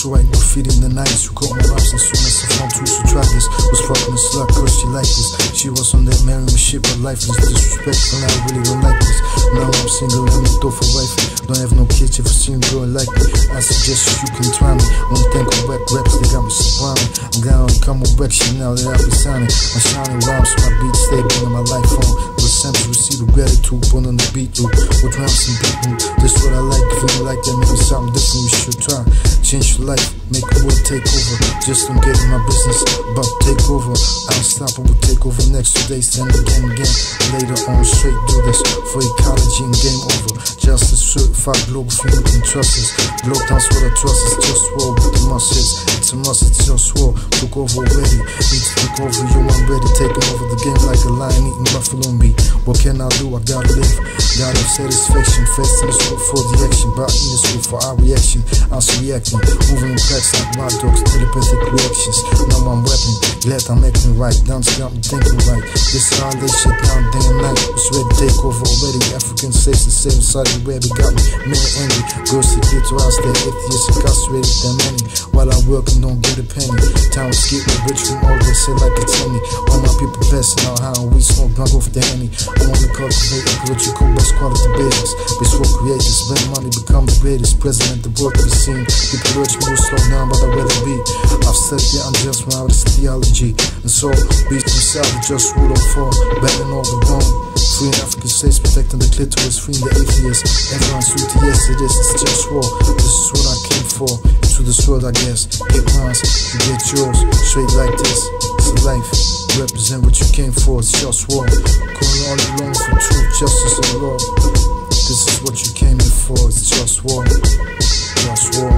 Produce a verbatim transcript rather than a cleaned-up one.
to write graffiti in the nineties. Who caught my raps as soon as I found two to try this. Was fucking a slut cause she liked this. She was on that marry me shit but lifeless. Disrespectful, I really don't like this. Now I'm single and I'm throw for wife. Don't have no kids if I see a girl like me. I suggest you can try me. Won't think of whack raps, they got me sublimin'. I'm down to come with wreck shit now that I be signing. My shining rhymes, my beats stable in my life home. The samples receive the gratitude, put on the beat loop. With rhymes and people, this what I like. If you like that, maybe something different you should try. Change your life, make the world take over. Just don't get in my business, but take over. Unstoppable take over next two days, then again, again. Later on, straight do this for ecology and game over. Just a certified global film you can trust us. Globe dance what I trust is just war with the muscles. It's a must, it's just war. Took over already, need to take over you, I'm ready. Taking over the game like a lion eating buffalo meat. What can I do? I gotta live. Gotta have satisfaction, fast in the school for the action. But in the school for our reaction, I was reacting. Moving in cracks like my dogs, telepathic reactions. Now I'm rapping, glad I'm acting right. Dance got me thinking right. This is how they shit down day and night. Was ready to take over already. African states and same side of where they got me. Man angry, girls to get to us, they're atheists incarcerated that many. While I work and don't get a penny. Time to get me rich from all they say like it's any. All my people passing out how we smoke drunk off the henny. I wanna cultivate what you call best quality business. Be so creative, spend money, become the greatest president the world has seen. People urge me to slow down, but I'd rather be. I've studied the unjust when I was theology. And so, beats myself, just rule of four, battling all the wrong. Free in African states, protecting the clitoris, freeing the atheists. Everyone's sweet, yes it is, it's just war. This is what I came for, into this world I guess. Get mine, you get yours, straight like this. It's a life, represent what you came for, it's just war. Calling all along for truth, justice and love. This is what you came here for, it's just war. Just war.